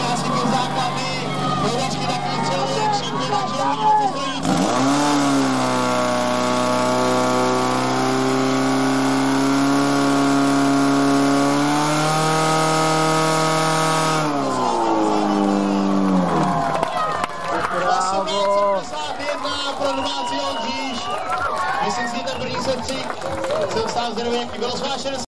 asi ty základy, hledačky takový střelí, jak šípně, takže uvidíme, co stojí. Pro domácí Ondříž. Myslím si, že ten první setřík jsem sám zvědavý, jaký bylo.